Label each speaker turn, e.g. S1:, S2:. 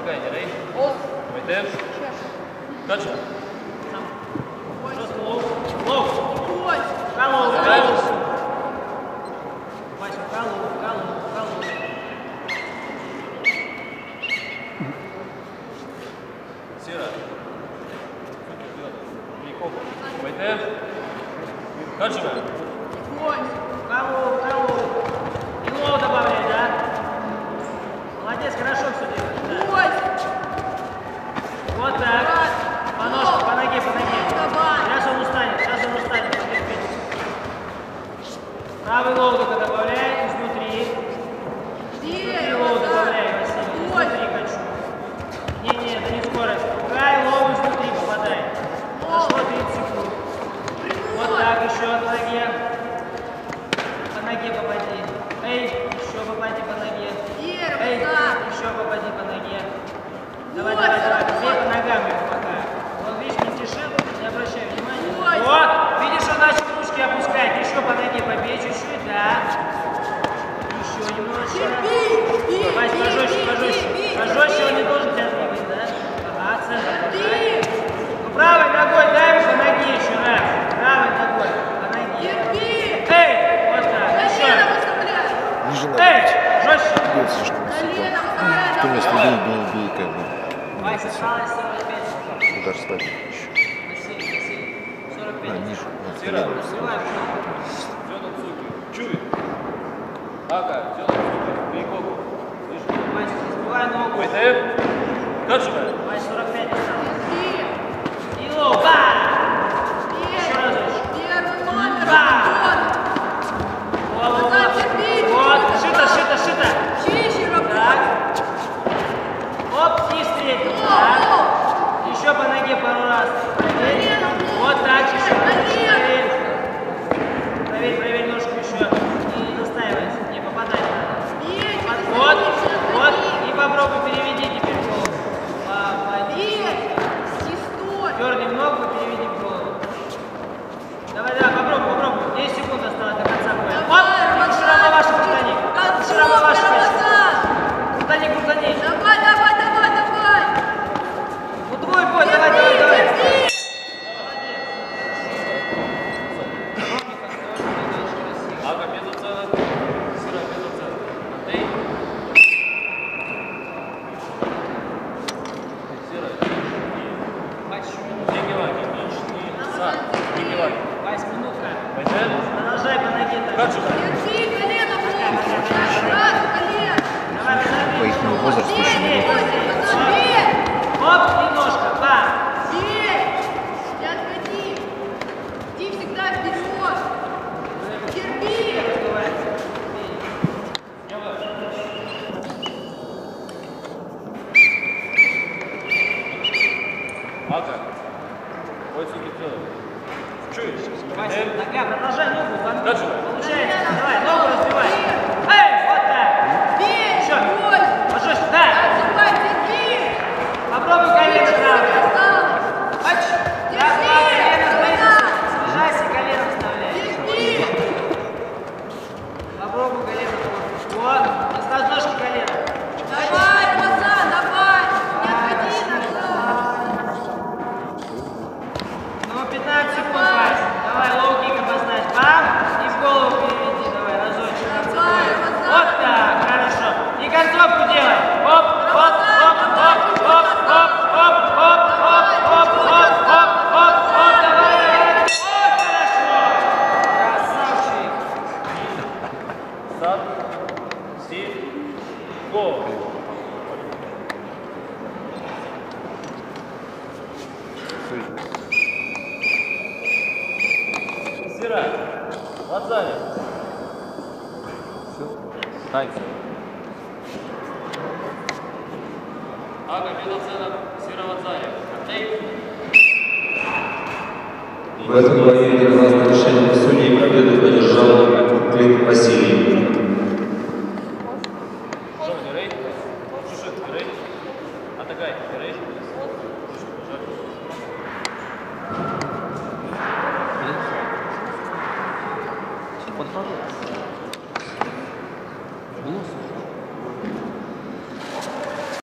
S1: Атакай, рей. Войдем. Дальше. Жестко лоу. Лоу. Калу, калу. Вася, калу, калу, калу. Сера. Войдем. Дальше. Калу, калу. И лоу добавляй, да? Молодец, хорошо все делаешь. Вот так. По ножке, по ноге, по ноге. Сейчас он устанет, потерпите. Правый лоу только добавляй, изнутри. Изнутри лоу добавляй, Василий. Изнутри хочу. Не, это не скорость. Пускай лоу изнутри попадает. Прошло 30 секунд. Вот так, еще по ноге. По ноге попади. Эй, еще попади по ноге. Эй, еще попади по ноге. Давай, давай, давай. Бей по ногам его пока. Он, видишь, не тишил, не обращай внимания. Вот, видишь, он начал ручки опускать. Еще по ноге побей чуть-чуть, да. Еще немножко. Вась, пожестче, пожестче. Пожестче, он не должен тебя двигать, да? Ага, центр. Ну, правой ногой дай ему по ноге еще раз. Правой ногой по ноге. Эй, вот так, еще. Эй, жестче.
S2: Ты вместо бей, как бы.
S1: Вася, осталось 45 секунд.
S2: Удар спать.
S1: Василий, 45.
S2: Ниже.
S1: Сера, развивай. Зён Цуки. Чуй. Ага, Зён Цуки. Бейкоку. Слышишь? Вася, разбивай ногу. Войдем. Дальше. Вася, 45 осталось. И лоу. Ба! Еще разочек. Ба! Вот, шито. Так. Оп, и встретил. Так. Еще по ноге пару раз. Проверь. Вот так, еще. Проверь ножку еще. Не настаивайся, не попадать надо. Вот. И попробуй переведи теперь в голову. Дерни в ногу, переведи в голову. Давай, попробуй. 10 секунд осталось до конца боя. Оп, широко ваши крутани. Широко ваши крутани.
S3: Давай.
S1: Ну твой бой, давай. Молодец. Ага, без уцелок. Сера, без уцелок. Антей. Сера. Дегеваги. Дегеваги. Вась, минутка. Пойдем. Продолжай по ноге. Дальше.
S2: По их возрасту еще не было.
S1: Оп, немножко. Ба.
S3: Не отходи. Иди всегда вперед. Терпи.
S1: Ага. Ой, суки, чуешь? Нога, продолжай ногу. Дальше. Получается. Давай, ногу разбивай. Эй, вот так. Еще. Пожестче, да. Попробуй колено правое. Да, колено стоит. Снижайся, колено вставляй. Попробуй колено. Вот. Оставь ножки колено.
S3: Давай. Не отходи назад.
S1: Ну, 15 секунд, Вась. Давай, лоу-кик обозначь. Бам. И в голову переведи. Давай, разочек. Вот так, хорошо. И концовку делай. Оп. Давай. Хорошо. Красавчик. Сад. Си. Го. Сера. Ватзали. Танцы. Ага, Белоценов, Сера Ватзали. Антей.
S4: В этом бою единогласное решение судей победу одержал Клим Василий.
S1: Жовтый рейд. Шушетский рейд. Атакай рейд.
S2: Подпорол.